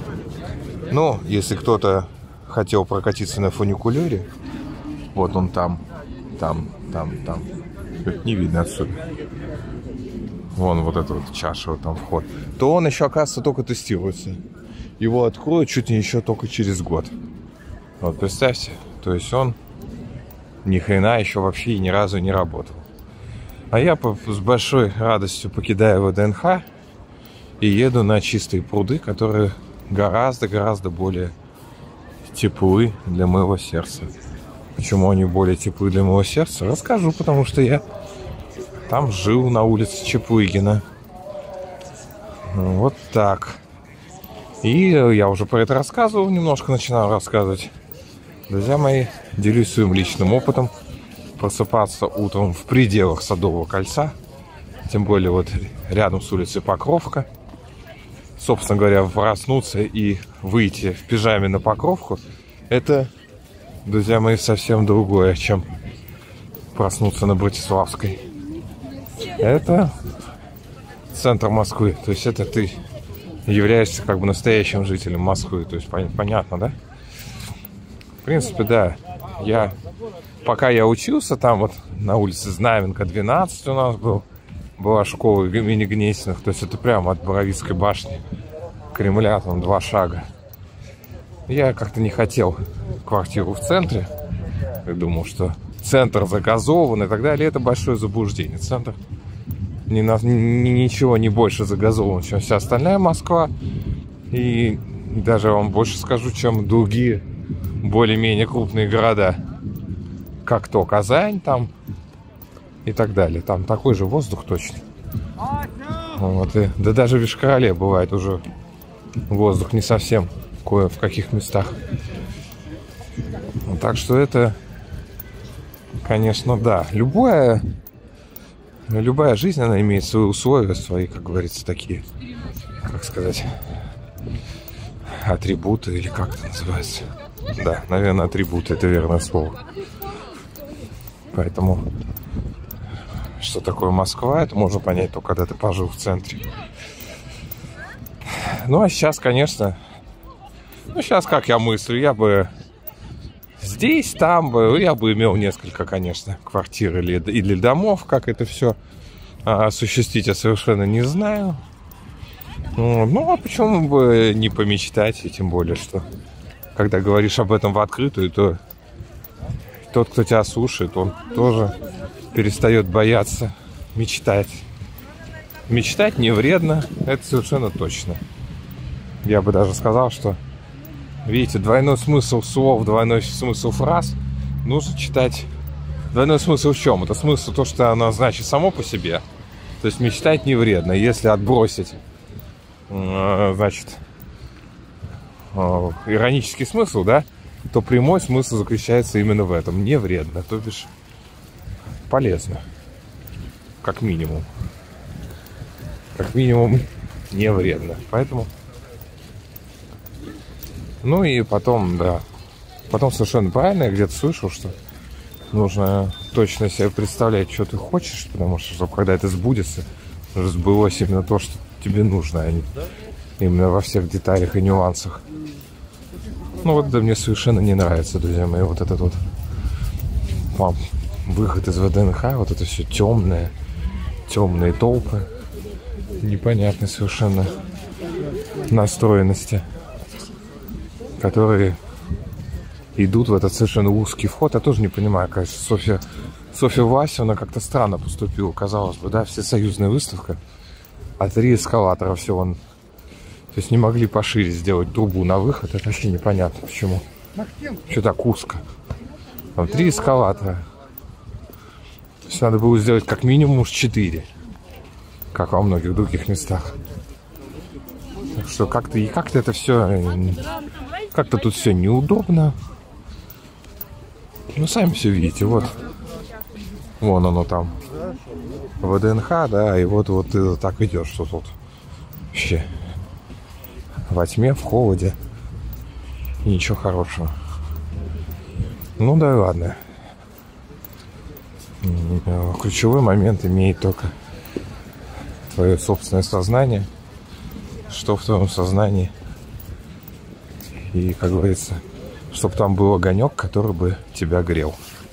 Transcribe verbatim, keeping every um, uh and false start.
Ну, если кто-то хотел прокатиться на фуникулере, вот он там, там, там, там. Не видно отсюда. Вон вот эта вот чаша, вот там вход. То он еще, оказывается, только тестируется. Его откроют чуть ли еще только через год. Вот представьте, то есть он ни хрена еще вообще и ни разу не работал. А я с большой радостью покидаю ВДНХ и еду на Чистые пруды, которые гораздо-гораздо более теплы для моего сердца. Почему они более теплы для моего сердца, расскажу, потому что я там жил на улице Чаплыгина. Вот так. И я уже про это рассказывал, немножко начинаю рассказывать. Друзья мои, делюсь своим личным опытом. Просыпаться утром в пределах Садового кольца, тем более вот рядом с улицей Покровка. Собственно говоря, проснуться и выйти в пижаме на Покровку, это, друзья мои, совсем другое, чем проснуться на Братиславской. Это центр Москвы, то есть это ты являешься как бы настоящим жителем Москвы, то есть понятно, да? В принципе, да, я, пока я учился там вот на улице Знаменка двенадцать у нас был, была школа имени Гнесиных, то есть это прямо от Боровицкой башни Кремля, там два шага. Я как-то не хотел квартиру в центре, я думал, что центр загазован и так далее, это большое заблуждение. Центр ни на, ни, ничего не больше загазован, чем вся остальная Москва, и даже вам больше скажу, чем другие более-менее крупные города, как то Казань там и так далее. Там такой же воздух точно. Вот, и, да даже в Йошкар-Оле бывает уже воздух не совсем кое в каких местах. Так что это, конечно, да. Любая, любая жизнь, она имеет свои условия, свои, как говорится, такие, как сказать, атрибуты, или как это называется. Да, наверное, атрибуты, это верное слово. Поэтому, что такое Москва, это можно понять только когда ты пожил в центре. Ну, а сейчас, конечно, ну, сейчас, как я мыслю, я бы здесь, там бы, я бы имел несколько, конечно, квартир или, или домов, как это все осуществить, я совершенно не знаю. Ну, а почему бы не помечтать, и тем более, что когда говоришь об этом в открытую, то тот, кто тебя слушает, он тоже перестает бояться мечтать. Мечтать не вредно, это совершенно точно. Я бы даже сказал, что, видите, двойной смысл слов, двойной смысл фраз нужно читать. Двойной смысл в чем? Это смысл то, что оно значит само по себе. То есть мечтать не вредно, если отбросить, значит, иронический смысл, да, то прямой смысл заключается именно в этом. Не вредно, то бишь полезно. Как минимум. Как минимум не вредно. Поэтому... Ну и потом, да. Потом совершенно правильно я где-то слышал, что нужно точно себе представлять, что ты хочешь, потому что, чтобы когда это сбудется, сбылось именно то, что тебе нужно, а не именно во всех деталях и нюансах. Ну вот, да, мне совершенно не нравится, друзья мои, вот этот вот вам, выход из ВДНХ, вот это все темное, темные толпы, непонятной совершенно настроенности, которые идут в этот совершенно узкий вход. Я тоже не понимаю, конечно, Софья, Софья Васевна как-то странно поступила, казалось бы, да, всесоюзная выставка, а три эскалатора всего. То есть не могли пошире сделать трубу на выход. Это вообще непонятно почему. Что так узко. Там три эскалатора. То есть надо было сделать как минимум уж четыре. Как во многих других местах. Так что как-то и как-то это все... Как-то тут все неудобно. Ну, сами все видите. Вот. Вон оно там. ВДНХ, да. И вот, вот ты так идешь, что тут. Вообще. Во тьме, в холоде. И ничего хорошего. Ну да ладно. Ключевой момент имеет только твое собственное сознание. Что в твоем сознании И, как говорится, чтобы там был огонек, который бы тебя грел.